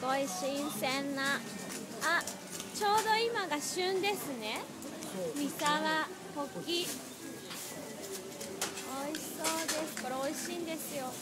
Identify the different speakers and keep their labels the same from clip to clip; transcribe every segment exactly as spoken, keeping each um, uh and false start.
Speaker 1: ごい新鮮な、あ、ちょうど今が旬ですね。三沢ホッキ、美味しそうです。これ美味しいんですよ。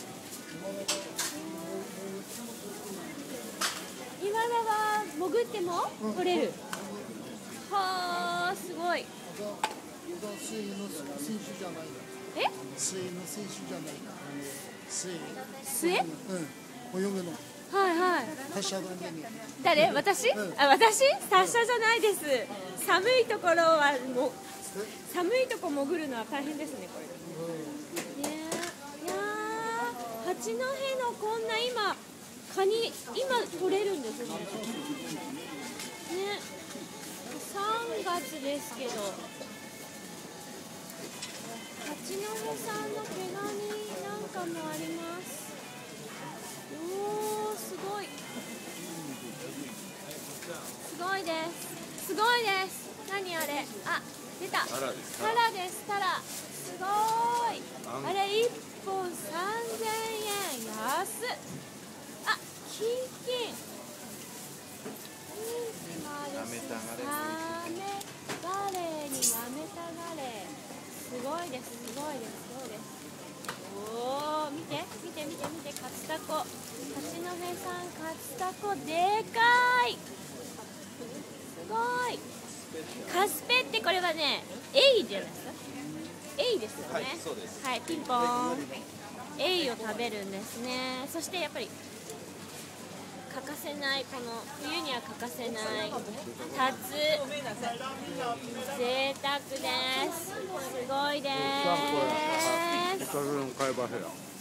Speaker 1: 今田は潜っても取れる。はあ、すごい。
Speaker 2: 水の選手じゃない。
Speaker 1: え？
Speaker 2: 水の選手じゃない。水。
Speaker 1: 水？
Speaker 2: うん。泳ぐの。
Speaker 1: はいはい。
Speaker 2: 達者だね。
Speaker 1: 誰？私？うん、あ、私？達者じゃないです。寒いところはも寒いとこ潜るのは大変ですねこれ。うん、ねえ、いやー、八戸のこんな今カニ今取れるんですね。ね、さんがつですけど。八戸産の毛ガニなんかもあります。おー、すごい。すごいです。すごいです。何あれ？あ、出た。タラです。タラです。タラ。すごい。あれ一本三千円。安っ。あ、キンキン。なめたがれ。なめガレーになめたガレー。すごいです。すごいです。すごいです。おお、見て見て見て見て、カツタコ。八戸産カツタコでかい。すごい。カスペってこれはね、エイじゃないですか。エイですよね。はい、そうです。はい、ピンポーン。エイを食べるんですね。そしてやっぱり欠かせない、この冬には欠かせないタツ。贅沢です。すごいです。